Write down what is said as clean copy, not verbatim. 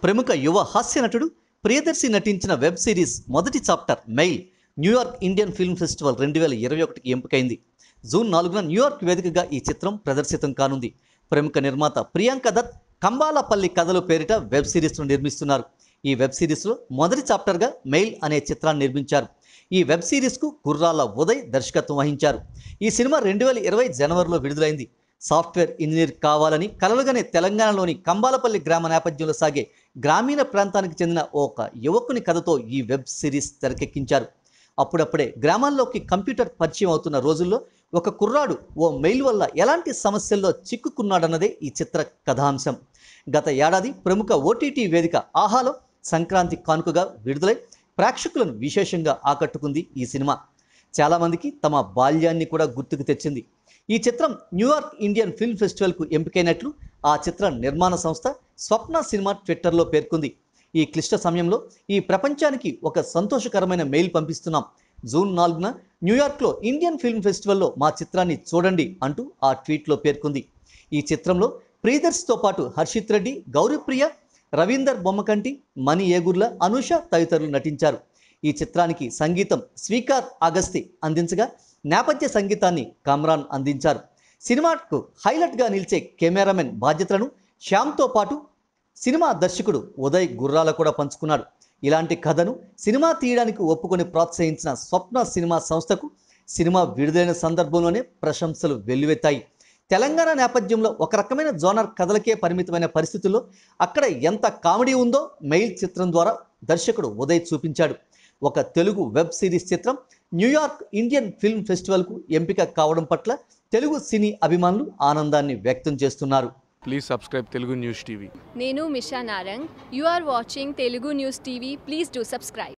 ప్రముఖ యువ హాస్య నటుడు ప్రియదర్శి నటించిన వెబ్ సిరీస్ మొదటి chapter Mail New York Indian film festival 2021కి ఎంపికైంది. జూన్ 4న న్యూయార్క్ వేదికగా ఈ చిత్రం ప్రదర్శితం కానుంది. ప్రముఖ నిర్మాత ప్రియాంక దత్ కంబాలపల్లి కథలు పేరిట వెబ్ సిరీస్ను నిర్మిస్తున్నారు. ఈ వెబ్ సిరీస్లో మొదటి చాప్టర్గా మెయిల్ అనే చిత్రాన్ని నిర్మించారు. ఈ వెబ్ సిరీస్కు గుర్రాల ఉదయ్ దర్శకత్వం వహించారు. ఈ సినిమా 2020 జనవరిలో విడుదలైంది. సాఫ్ట్వేర్ ఇంజనీర్ కావాలని కలలుగానే తెలంగాణలోని కంబాలపల్లి గ్రామ నేపథ్యంలో సాగే గ్రామీణ ప్రాంతానికి చెందిన ఒక యువకుని కథతో ఈ వెబ్ సిరీస్ తెరకెక్కించారు. అప్పుడప్పుడే గ్రామాల్లోకి కంప్యూటర్ పరిచయం అవుతున్న రోజుల్లో ఒక కుర్రాడు ఓ మెయిల్ వల్ల ఎలాంటి సమస్యల్లో చిక్కుకున్నాడన్నదే ఈ చిత్ర కథాంశం. గత ఏడాది ప్రముఖ ఓటీటీ వేదిక ఆహాలో సంక్రాంతి కానుకగా విడుదలై ప్రేక్షకులను విశేషంగా ఆకట్టుకుంది ఈ సినిమా. చాలామందికి తమ బాల్యాన్ని కూడా గుర్తుకు తెచ్చింది. ఈ చిత్రం న్యూయార్క్ ఇండియన్ ఫిల్మ్ ఫెస్టివల్కు ఎంపికైనట్లు ఆ చిత్ర నిర్మాణ సంస్థ స్వప్న సినిమా ట్విట్టర్లో పేర్కొంది. ఈ క్లిష్ట సమయంలో ఈ ప్రపంచానికి ఒక సంతోషకరమైన మెయిల్ పంపిస్తున్నాం. జూన్ 4న న్యూయార్క్లో ఇండియన్ ఫిల్మ్ ఫెస్టివల్లో మా చిత్రాన్ని చూడండి అంటూ ఆ ట్వీట్లో పేర్కొంది. ఈ చిత్రంలో ప్రియదర్శితో పాటు హర్షిత్ రెడ్డి, గౌరీప్రియ, రవీందర్ బొమ్మకంటి, మణి ఏగుర్ల, అనూష తదితరులు నటించారు. ఈ చిత్రానికి సంగీతం స్వీకార్ అగస్తి అందించగా నేపథ్య సంగీతాన్ని కమ్రాన్ అందించారు. సినిమాకు హైలైట్గా నిలిచే కెమెరామెన్ బాధ్యతలను శ్యామ్తో పాటు సినిమా దర్శకుడు ఉదయ్ గుర్రాల కూడా పంచుకున్నాడు. ఇలాంటి కథను సినిమా తీయడానికి ఒప్పుకొని ప్రోత్సహించిన స్వప్న సినిమా సంస్థకు సినిమా విడుదలైన సందర్భంలోనే ప్రశంసలు వెల్లువెత్తాయి. తెలంగాణ నేపథ్యంలో ఒక రకమైన జోనర్ కథలకే పరిమితమైన పరిస్థితుల్లో అక్కడ ఎంత కామెడీ ఉందో మెయిల్ చిత్రం ద్వారా దర్శకుడు ఉదయ్ చూపించాడు. ఒక తెలుగు వెబ్ సిరీస్ చిత్రం న్యూయార్క్ ఇండియన్ ఫిల్మ్ ఫెస్టివల్కు ఎంపిక కావడం పట్ల తెలుగు సినీ అభిమానులు ఆనందాన్ని వ్యక్తం చేస్తున్నారు. Please subscribe Telugu News TV. Nenu Misha Narang. You are watching Telugu News TV. Please do subscribe.